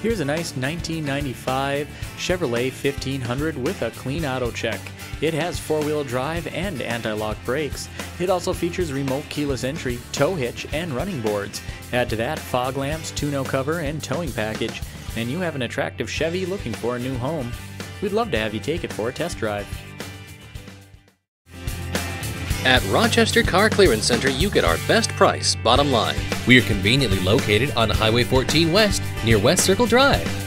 Here's a nice 1995 Chevrolet 1500 with a clean auto check. It has four-wheel drive and anti-lock brakes. It also features remote keyless entry, tow hitch, and running boards. Add to that fog lamps, tonneau cover, and towing package, and you have an attractive Chevy looking for a new home. We'd love to have you take it for a test drive. At Rochester Car Clearance Center, you get our best price, bottom line. We are conveniently located on Highway 14 West, near West Circle Drive.